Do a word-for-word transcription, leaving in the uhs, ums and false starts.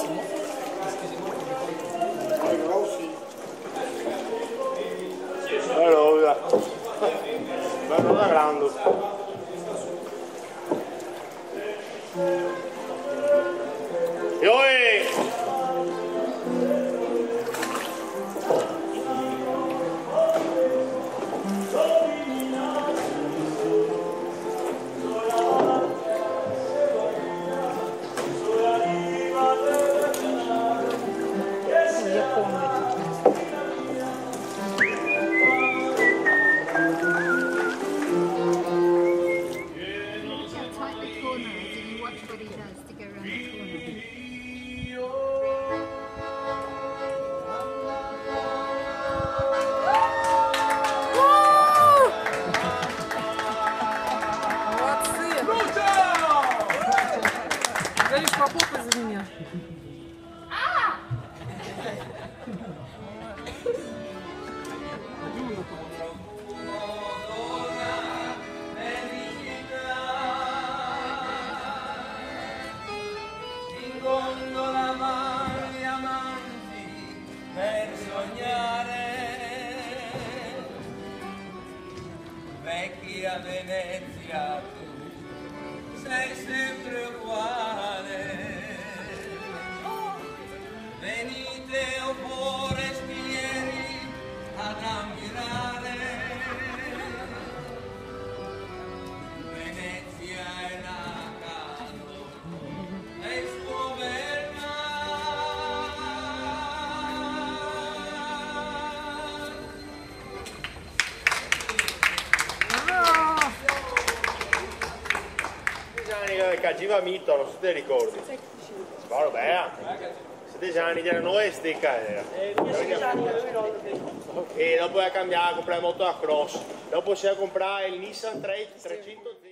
Allora, bello da grande. Yoi! Vecchia Venezia, tu sei sempre uguale. Venite o forestieri ad ammirare. Venezia è la casa e il suo bel mare. Che cagiva mito, non so se ti ricordi. Ma vabbè, sedici anni erano questi era. E dopo è cambiato, comprare moto a cross. Dopo si è comprato il Nissan trecento.